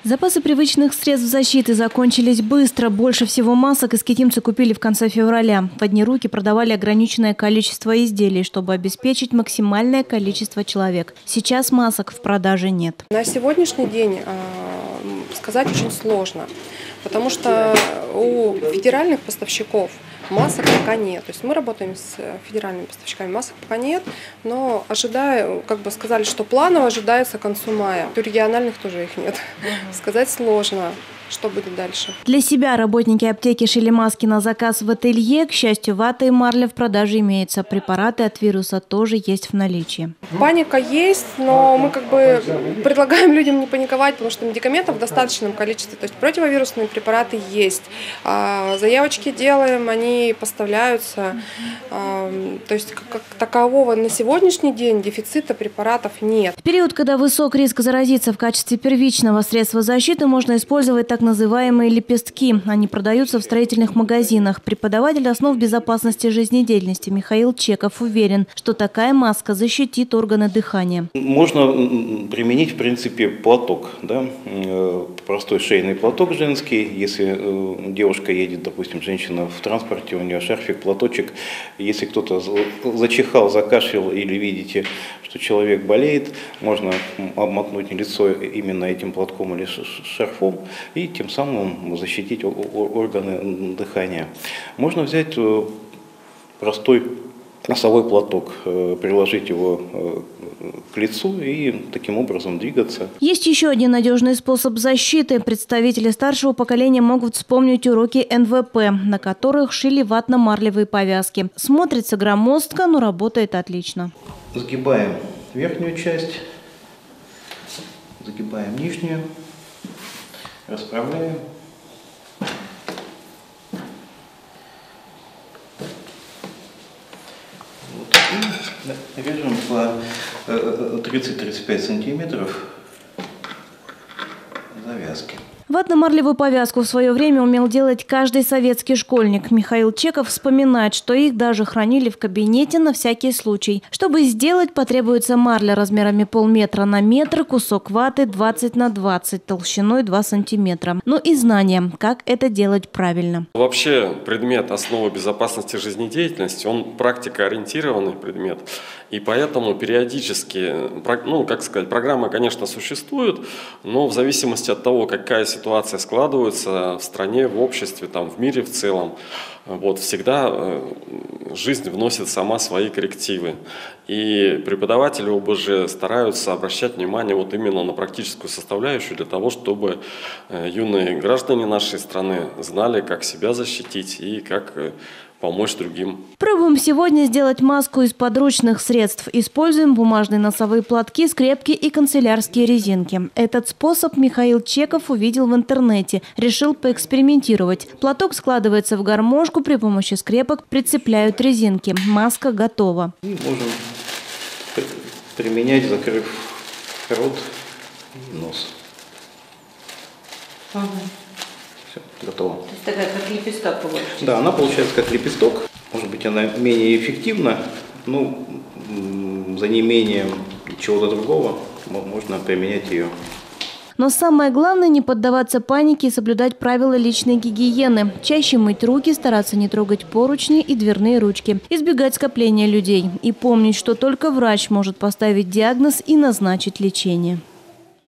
Запасы привычных средств защиты закончились быстро. Больше всего масок искитимцы купили в конце февраля. В одни руки продавали ограниченное количество изделий, чтобы обеспечить максимальное количество человек. Сейчас масок в продаже нет. На сегодняшний день сказать очень сложно, потому что у федеральных поставщиков масок пока нет. То есть мы работаем с федеральными поставщиками, масок пока нет, но ожидаю, сказали, что планово ожидается к концу мая. У региональных тоже их нет. Сказать сложно, что будет дальше. Для себя работники аптеки шили маски на заказ в ателье. К счастью, вата и марля в продаже имеются. Препараты от вируса тоже есть в наличии. Паника есть, но мы предлагаем людям не паниковать, потому что медикаментов в достаточном количестве. То есть противовирусные препараты есть. Заявочки делаем, они поставляются. То есть как такового на сегодняшний день дефицита препаратов нет. В период, когда высок риск заразиться, в качестве первичного средства защиты можно использовать так называемые лепестки. Они продаются в строительных магазинах. Преподаватель основ безопасности жизнедеятельности Михаил Чеков уверен, что такая маска защитит органы дыхания. Можно применить, в принципе, платок, да? Простой шейный платок женский. Если девушка едет, допустим, женщина в транспорте, у нее шарфик, платочек. Если кто-то зачихал, закашлял или видите, что человек болеет, можно обмакнуть лицо именно этим платком или шарфом и тем самым защитить органы дыхания. Можно взять простой носовой платок, приложить его к лицу и таким образом двигаться. Есть еще один надежный способ защиты. Представители старшего поколения могут вспомнить уроки НВП, на которых шили ватно-марлевые повязки. Смотрится громоздко, но работает отлично. Сгибаем верхнюю часть, загибаем нижнюю, расправляем. И режем по 30-35 сантиметров завязки. Ватно-марлевую повязку в свое время умел делать каждый советский школьник. Михаил Чеков вспоминает, что их даже хранили в кабинете на всякий случай. Чтобы сделать, потребуется марля размерами полметра на метр, кусок ваты 20 на 20, толщиной 2 сантиметра. Ну и знания, как это делать правильно. Вообще предмет основы безопасности жизнедеятельности, он практикоориентированный предмет. И поэтому периодически, программы, конечно, существуют, но в зависимости от того, какая ситуация складывается в стране, в обществе, в мире в целом, всегда жизнь вносит сама свои коррективы. И преподаватели ОБЖ стараются обращать внимание именно на практическую составляющую для того, чтобы юные граждане нашей страны знали, как себя защитить и как помочь другим. Пробуем сегодня сделать маску из подручных средств. Используем бумажные носовые платки, скрепки и канцелярские резинки. Этот способ Михаил Чеков увидел в интернете. Решил поэкспериментировать. Платок складывается в гармошку, при помощи скрепок прицепляют резинки. Маска готова. И можем применять, закрыв рот и нос. Все, готово. То есть такая как лепесток получается? Да, она получается как лепесток. Может быть, она менее эффективна, но за неимением чего-то другого можно применять ее. Но самое главное – не поддаваться панике и соблюдать правила личной гигиены. Чаще мыть руки, стараться не трогать поручни и дверные ручки. Избегать скопления людей. И помнить, что только врач может поставить диагноз и назначить лечение.